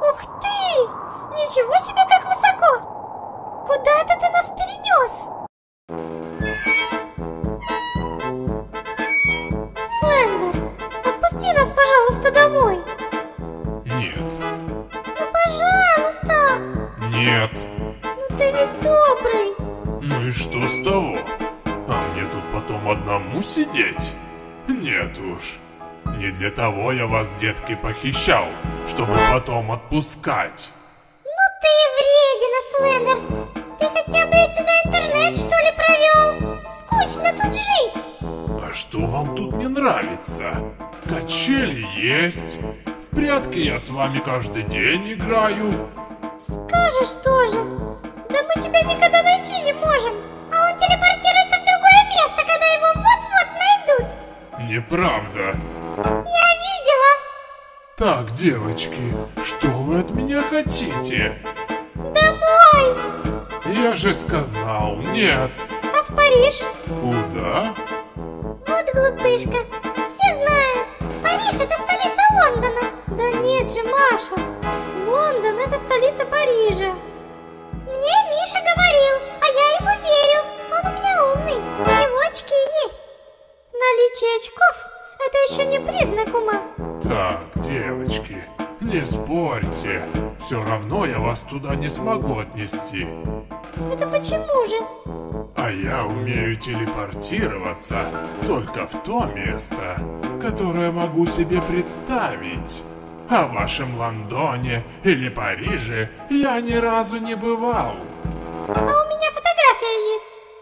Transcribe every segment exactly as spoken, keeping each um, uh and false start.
Ух ты! Ничего себе, как высоко! Куда это ты нас перенес? Слендер, отпусти нас, пожалуйста, домой. Нет. Ну, пожалуйста. Нет. Ну, ты ведь добрый. Ну и что с того? А мне тут потом одному сидеть? Нет уж. Не для того я вас, детки, похищал, чтобы потом отпускать. Ну ты вредина, Слендер. Ты хотя бы сюда интернет, что ли, провел? Скучно тут жить. А что вам тут не нравится? Качели есть. В прятки я с вами каждый день играю. Скажешь тоже. Да мы тебя никогда найти не можем. А он телепортируется в другое место, когда его вот-вот найдут. Неправда. Я видела. Так, девочки, что вы от меня хотите? Домой. Я же сказал, нет. А в Париж? Куда? Вот глупышка. Все знают. Париж это столица Лондона. Да нет же, Маша. Лондон это столица Парижа. Мне Миша говорил, а я ему верю. Он у меня умный. У него очки есть. Наличие очков это еще не признак ума. Так, девочки, не спорьте. Все равно я вас туда не смогу отнести. Это почему же? А я умею телепортироваться только в то место, которое могу себе представить. А в вашем Лондоне или Париже я ни разу не бывал. А у меня фотография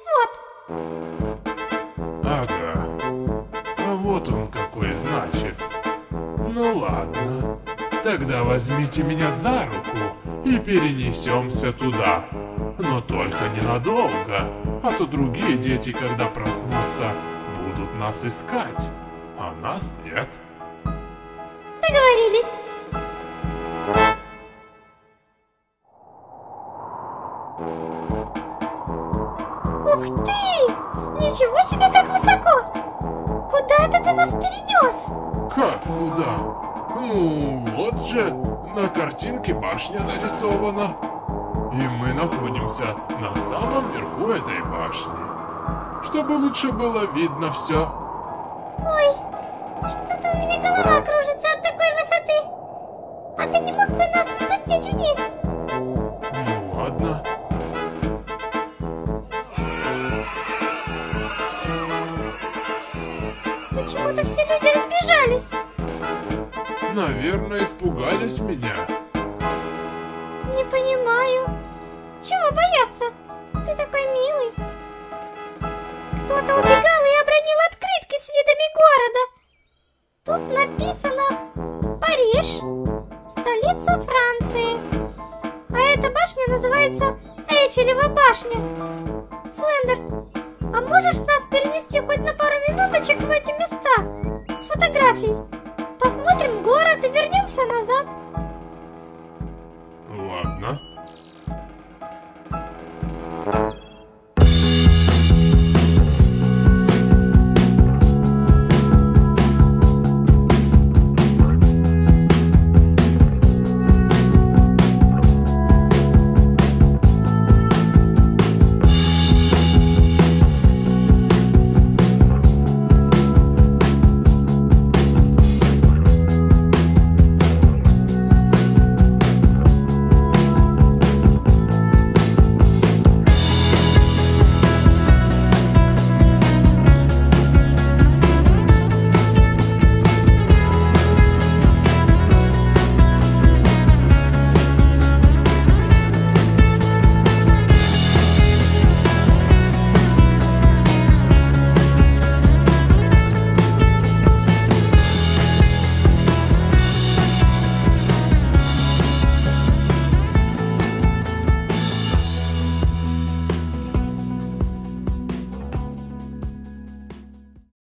есть. Вот. Ага. А вот он какой, значит. Ну ладно. Тогда возьмите меня за руку и перенесемся туда. Но только ненадолго, а то другие дети, когда проснутся, будут нас искать, а нас нет. Договорились. Ух ты! Ничего себе, как высоко! Куда это ты нас перенес? Как куда? Ну, вот же, на картинке башня нарисована. И мы находимся на самом верху этой башни, чтобы лучше было видно все. Ой, что-то у меня голова кружится от такой высоты. А ты не мог бы нас спустить вниз? Ну ладно. Почему-то все люди разбежались. Наверное, испугались меня. Не понимаю. Чего бояться? Ты такой милый. Кто-то убегал и обронил открытки с видами города. Тут написано Париж, столица Франции. А эта башня называется Эйфелева башня. Слендер, а можешь нас перенести хоть на пару минуточек в эти места с фотографией? Посмотрим город и вернемся назад.